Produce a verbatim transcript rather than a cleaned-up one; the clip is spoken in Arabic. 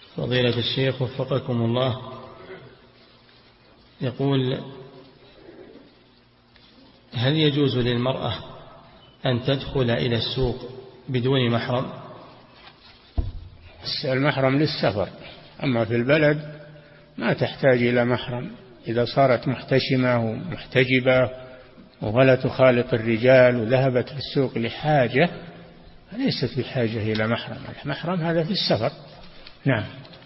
فضيلة الشيخ وفقكم الله، يقول: هل يجوز للمرأة أن تدخل إلى السوق بدون محرم؟ المحرم للسفر، أما في البلد ما تحتاج إلى محرم. إذا صارت محتشمة ومحتجبة ولا تخالط الرجال وذهبت في السوق لحاجة، ليست بحاجة إلى محرم. المحرم هذا في السفر. نعم.